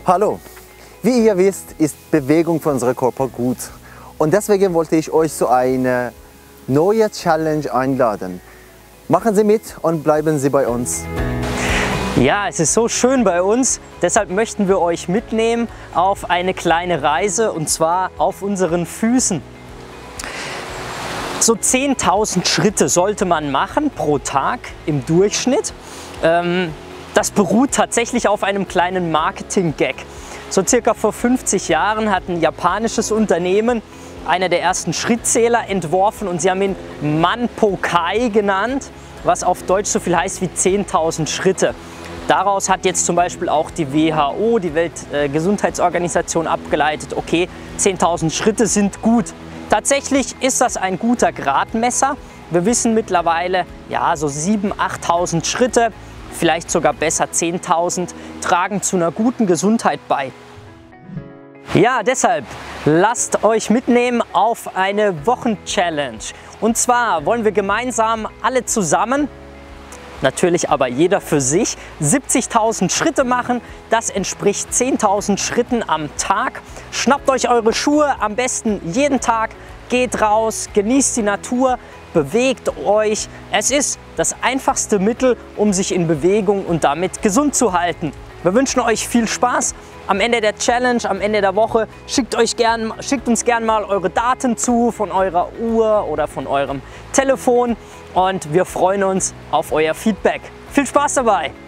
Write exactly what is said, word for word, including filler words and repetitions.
Hallo! Wie ihr wisst, ist Bewegung für unseren Körper gut. Und deswegen wollte ich euch zu einer neuen Challenge einladen. Machen Sie mit und bleiben Sie bei uns. Ja, es ist so schön bei uns, deshalb möchten wir euch mitnehmen auf eine kleine Reise, und zwar auf unseren Füßen. So zehntausend Schritte sollte man machen pro Tag im Durchschnitt. Ähm, das beruht tatsächlich auf einem kleinen Marketing-Gag. So circa vor fünfzig Jahren hat ein japanisches Unternehmen einer der ersten Schrittzähler entworfen und sie haben ihn Manpokai genannt, was auf Deutsch so viel heißt wie zehntausend Schritte. Daraus hat jetzt zum Beispiel auch die W H O, die Weltgesundheitsorganisation, abgeleitet, okay, zehntausend Schritte sind gut. Tatsächlich ist das ein guter Gradmesser. Wir wissen mittlerweile, ja, so siebentausend, achttausend Schritte, vielleicht sogar besser zehntausend, tragen zu einer guten Gesundheit bei. Ja, deshalb lasst euch mitnehmen auf eine Wochenchallenge. Und zwar wollen wir gemeinsam alle zusammen, natürlich aber jeder für sich, siebzigtausend Schritte machen. Das entspricht zehntausend Schritten am Tag. Schnappt euch eure Schuhe, am besten jeden Tag, geht raus, genießt die Natur, bewegt euch. Es ist das einfachste Mittel, um sich in Bewegung und damit gesund zu halten. Wir wünschen euch viel Spaß. Am Ende der Challenge, am Ende der Woche, schickt, euch gern, schickt uns gerne mal eure Daten zu von eurer Uhr oder von eurem Telefon und wir freuen uns auf euer Feedback. Viel Spaß dabei!